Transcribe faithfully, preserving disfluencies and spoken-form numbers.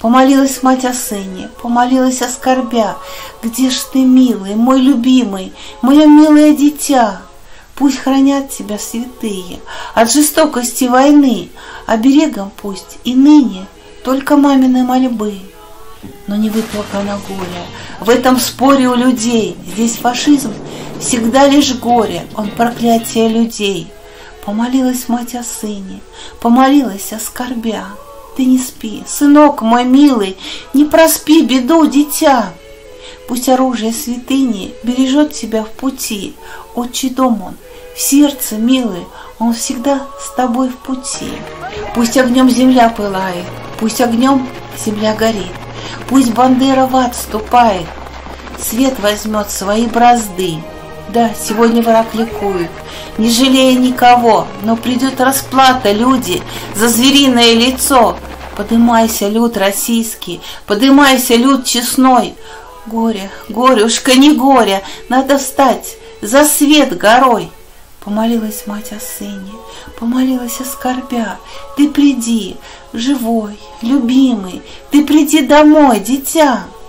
Помолилась мать о сыне, помолилась о скорбя. Где ж ты, милый, мой любимый, мое милое дитя? Пусть хранят тебя святые от жестокости войны, оберегом пусть и ныне только мамины мольбы. Но не выплакано горе в этом споре у людей. Здесь фашизм всегда лишь горе, он проклятие людей. Помолилась мать о сыне, помолилась о скорбя. Ты не спи, сынок мой милый, не проспи беду, дитя. Пусть оружие святыни бережет тебя в пути. Отчий дом он, в сердце, милый, он всегда с тобой в пути. Пусть огнем земля пылает, пусть огнем земля горит, пусть бандера в ад вступает, свет возьмет свои бразды. Да, сегодня враг ликует, не жалея никого, но придет расплата, люди, за звериное лицо. Подымайся, люд российский, подымайся, люд честной. Горе, горюшка, не горе, надо встать за свет горой. Помолилась мать о сыне, помолилась о скорбя. Ты приди, живой, любимый, ты приди домой, дитя.